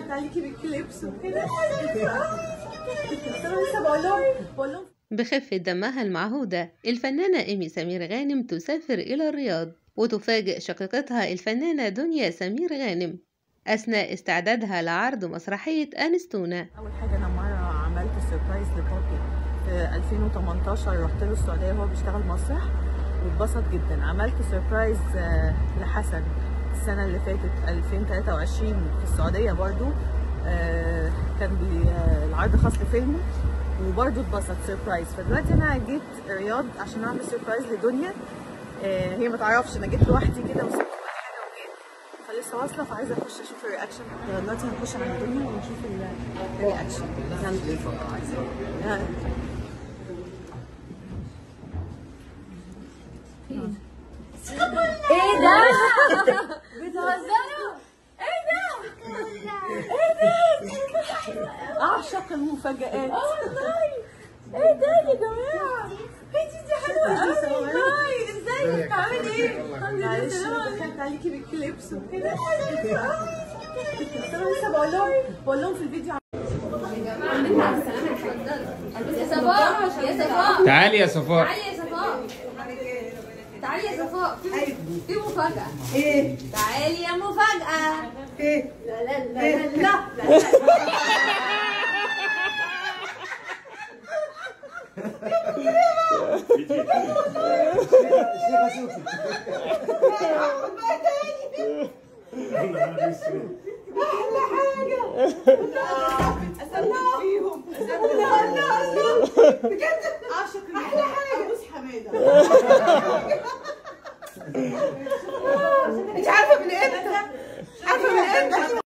ضحكت عليكي بالكليبس وكده. لسه بقول لهم بخفة دمها المعهودة الفنانة إيمي سمير غانم تسافر إلى الرياض وتفاجئ شقيقتها الفنانة دنيا سمير غانم أثناء استعدادها لعرض مسرحية أنستونا. اول حاجه انا مره عملت سربرايز لبابي في 2018، رحت له السعوديه وهو بيشتغل مسرح واتبسط جدا. عملت سربرايز لحسن السنه اللي فاتت 2023 في السعوديه برضو، كان العرض خاص لفيلمه وبرضو اتبسط سربرايز. فدلوقتي انا جيت الرياض عشان اعمل سربرايز لدنيا، هي ما تعرفش انا جيت لوحدي كده وسبت كل حاجه وجيت، فلسه واصله فعايزه اخش اشوف الرياكشن. دلوقتي هنخش على الدنيا ونشوف الرياكشن. ايه ده؟ بتهزروا؟ ايه ده؟ اعشق المفاجآت. والله ايه ده يا جماعه؟ دي حلوه قوي. ازيك عامل ايه؟ معلش ضحكت عليكي بالكليبس وكده. لسه بقول لهم في الفيديو. يا صفاء يا صفاء تعالي يا صفاء، تعالي يا صفاء، تعالي يا صفاء، في مفاجأة. ايه؟ تعالي يا مفاجأة. ايه؟ لا لا لا لا لا. احلى حاجه اسلم فيهم. بجد اعشق احلى حاجه ابوس حماده. انت عارفه من امتى؟ عارفه من امتى؟